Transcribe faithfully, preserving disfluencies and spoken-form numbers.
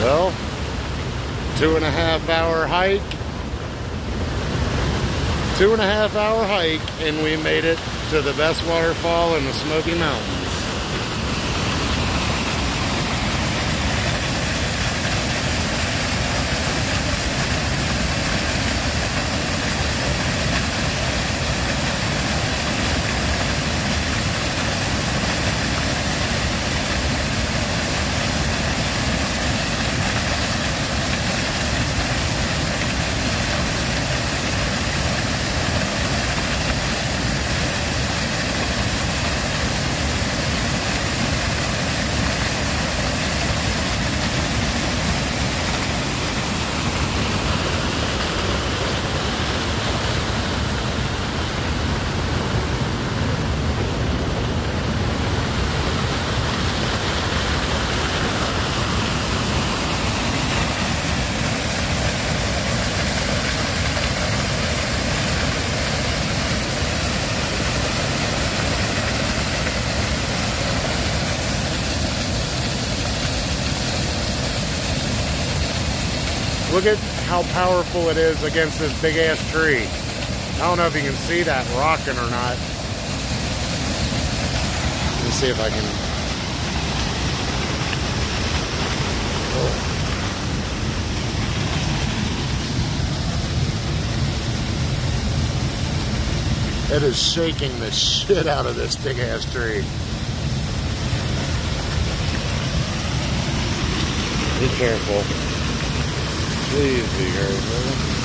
Well, two and a half hour hike. Two and a half hour hike, and we made it to the best waterfall in the Smoky Mountains. Look at how powerful it is against this big ass tree. I don't know if you can see that rocking or not. Let me see if I can. Oh. It is shaking the shit out of this big ass tree. Be careful. Please be careful.